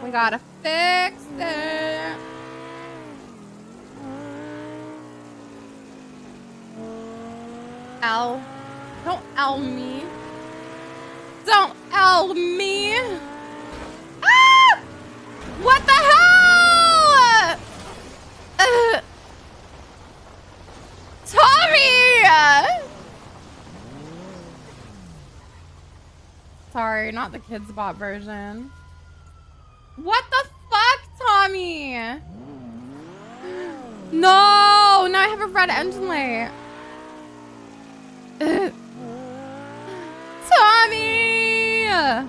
We gotta fix it. L. Don't L me. Don't L me. Ah! What the hell? Tommy! Sorry, not the Kids Bot version. What the fuck, Tommy? No! Now I have a red engine light. Tommy!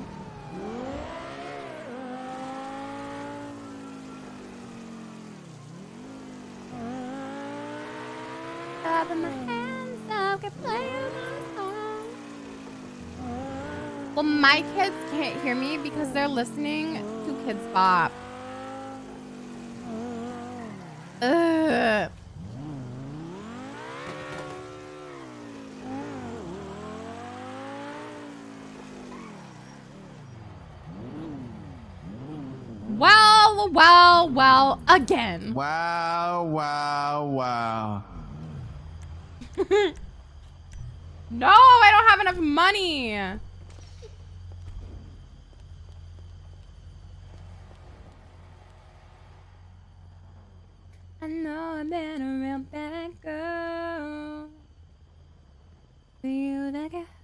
Having my hands up, can play my song. Well, my kids can't hear me because they're listening to Kids Bop. Ugh. Well, again. Wow. No, I don't have enough money. I know I've been a real bad girl. For you to get